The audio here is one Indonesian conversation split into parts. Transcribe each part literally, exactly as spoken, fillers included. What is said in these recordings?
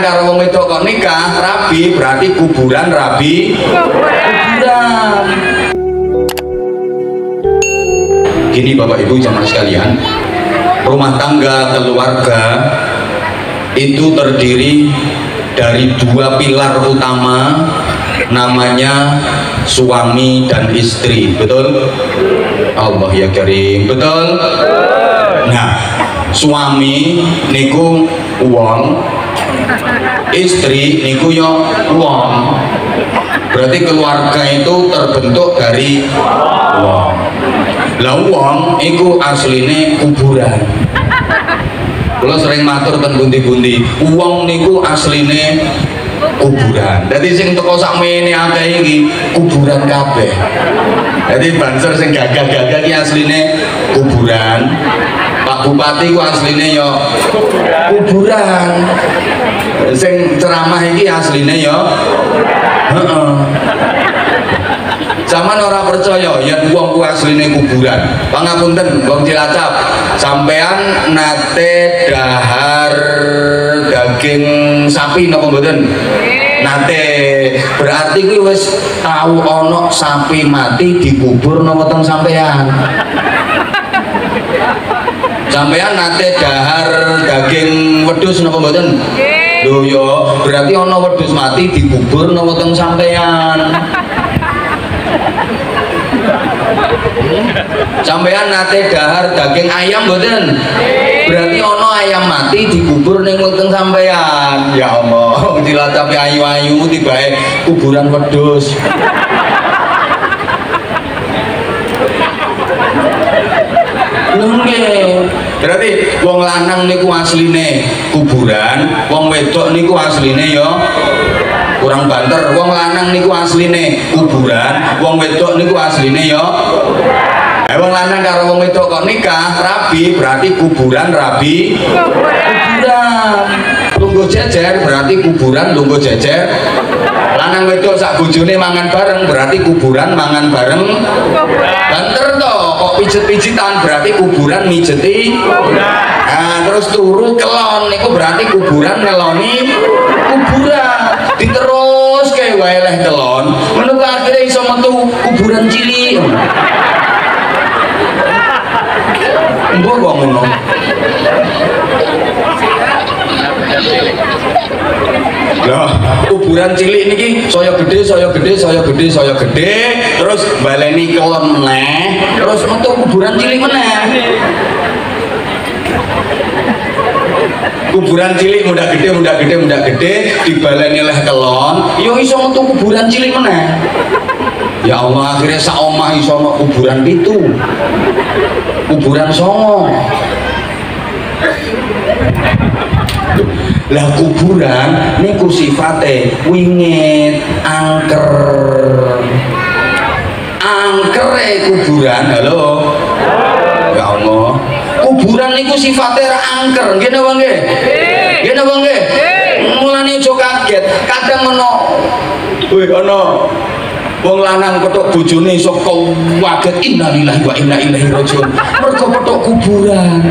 karo wong wedok kok nikah rabi berarti kuburan rabi kuburan. Gini Bapak Ibu jamaah sekalian, rumah tangga keluarga itu terdiri dari dua pilar utama, namanya suami dan istri, betul? Allah ya Karim, betul? Nah, suami niku uang, istri niku yo uang. Berarti keluarga itu terbentuk dari uang. Lah uang iku asline kuburan. Kalau sering matur ten bundi-bundi, uang niku asline kuburan. Jadi sing teko sakmene akeh iki kuburan kabeh. Jadi banser sing gagah-gagah iki asline kuburan. Pak Bupati ku asline ya kuburan. Sing ceramah iki asline ya heeh. Zaman orang percaya yen wong ku asline kuburan. Pangapunten wong Cilacap, sampean nate dahar daging sapi napa mboten? Nate. Berarti kuwi wis tau ana sapi mati dikubur napa teng sampean? Sampean nate dahar daging wedhus napa mboten? Lho ya, berarti ana wedhus mati dikubur napa teng sampean? Sampean nate dahar daging ayam mboten? Berarti ono ayam mati dikubur ning weteng sampean. Ya Allah, Cilacap ayu-ayu tibae kuburan wedhus. Nggih. Berarti wong lanang niku asline kuburan, wong wedok niku asline ya kurang banter. Wong lanang niku asline kuburan, wong wedok niku asline ya. Eh wong lanang karo wong wedok kok nikah rabi berarti kuburan rabi kuburan. Lungguh jejer berarti kuburan lungguh jejer. Lanang wedok sak bojone mangan bareng berarti kuburan mangan bareng. Banter to kok pijet-pijitan berarti kuburan mijeti. Nah, terus turu kelon niku berarti kuburan ngeloni kuburan. Diterus kayak wae leh kelon menunggu akhirnya iso metu kuburan cilik. Mbok kok ngono. Lah, kuburan cilik niki saya gede, saya gede, saya gede, saya gede, terus baleni kelon meneh, terus metu kuburan cilik meneh. Kuburan cilik muda gede, muda gede, muda gede, dibaleni leh kelon, yo iso metu kuburan cilik meneh. Ya Allah, akhirnya sak omah iso ono kuburan pitu. Kuburan songo. Lah kuburan niku sifate wingit, angker. Angkere kuburan, halo. Ya Allah. Kuburan niku sifate ra angker, nggih napa nggih? Nggih napa nggih? Mulane aja kaget, kadang ono wih ono wong lanang petuk bojone iso kaget innalillahi wa inna ilaihi rajiun. Mergo petuk kuburan.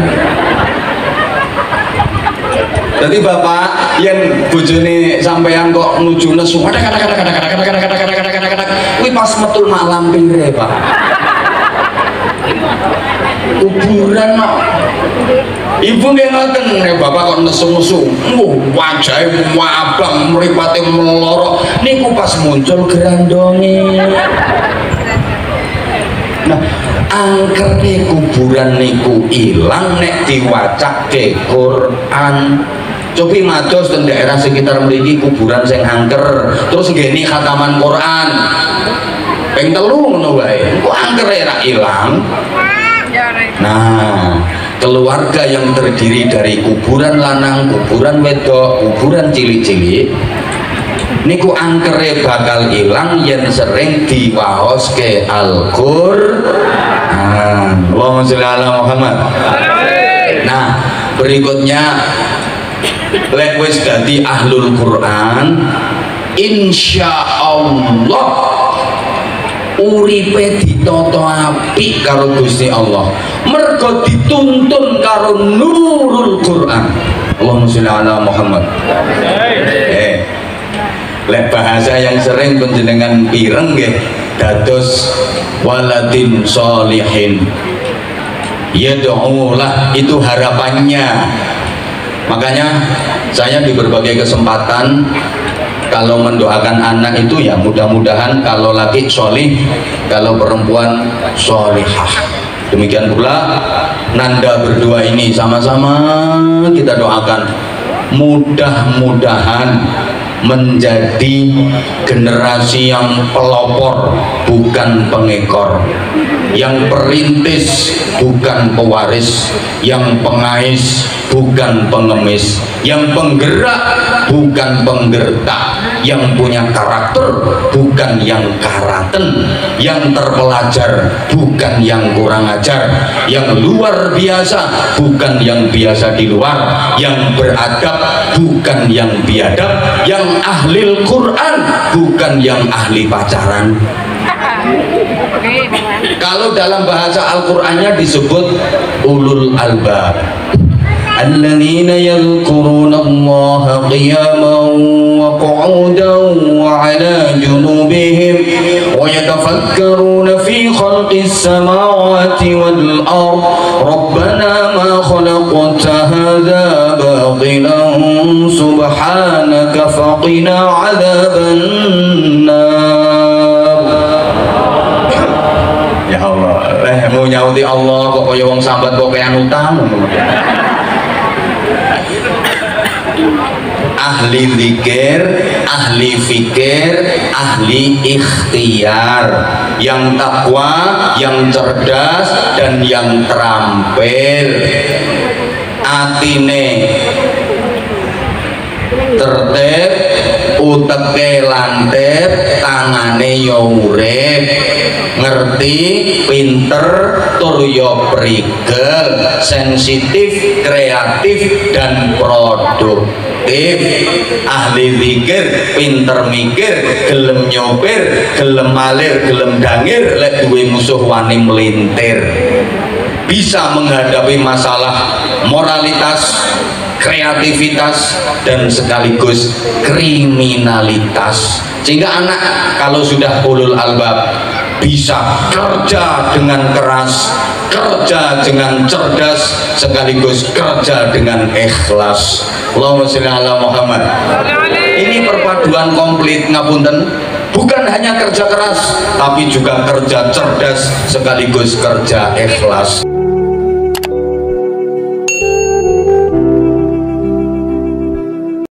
Jadi bapak yang bojone sampean kok nuju nesu kadang kadang kadang kadang kadang kadang kadang kadang kadang kadang kuwi pas metu malam pire Pak. Kuburan kok. Ibu nggih ngoten nek bapak kok nesu-nesu, muh wajahe abang mripate meloro niku pas muncul gerandonge. Nah, angkere kuburan niku ilang nek diwacake Quran. Cobi mados teng daerah sekitar mriki kuburan sing angker, terus nggeni khataman Quran. Ping telu ngono wae. Kok angkere ra ilang? Nah, keluarga yang terdiri dari kuburan lanang, kuburan wedok, kuburan cilik-cilik niku angkere bakal ilang yen sering diwaoske Al-Qur'an. Allahumma sholli ala Muhammad. Nah, berikutnya lek wis dadi ahlul Quran, insyaallah uripe ditata apik karo Gusti Allah. Mergo dituntun karo nurul Quran. Allahumma sholli ala Muhammad. Lek bahasa yang sering panjenengan pireng nggih dados waladin sholihin yad'ulah, itu harapannya. Makanya saya di berbagai kesempatan kalau mendoakan anak itu ya mudah-mudahan kalau laki sholih, kalau perempuan sholihah. Demikian pula nanda berdua ini sama-sama kita doakan mudah-mudahan menjadi generasi yang pelopor bukan pengekor, yang perintis bukan pewaris, yang pengais bukan pengemis, yang penggerak bukan penggertak, yang punya karakter bukan yang karaten, yang terpelajar bukan yang kurang ajar, yang luar biasa bukan yang biasa di luar, yang beradab bukan yang biadab, yang ahli Quran bukan yang ahli pacaran. Kalau dalam bahasa Al-Qur'annya disebut ulul albab, alladzina yadhkuruna Allah qiyaman wa qu'udan wa 'ala junubihim wa yatafakkaruna fi khalqis samawati wal ard rabbana ma khalaqta hadza batilan subhanaka faqina 'adzaban nar. Ya Allah, eh mau nyauti Allah kok kaya wong sambat kok kaya utang. Ahli zikir, ahli fikir, ahli ikhtiar, yang takwa, yang cerdas, dan yang terampil. Atine tertib, uteke lantip, tangane yo urip, ngerti, pinter, tur yo prigel, sensitif, kreatif, dan produktif. Ahli zikir, pinter mikir, gelem nyopir, gelem malir, gelem dangir, lek duwe musuh wani melintir, bisa menghadapi masalah moralitas, kreativitas, dan sekaligus kriminalitas. Sehingga anak kalau sudah ulul albab bisa kerja dengan keras, kerja dengan cerdas, sekaligus kerja dengan ikhlas. Allahumma sholli ala Muhammad. Ini perpaduan komplit, ngapunten, bukan hanya kerja keras tapi juga kerja cerdas sekaligus kerja ikhlas.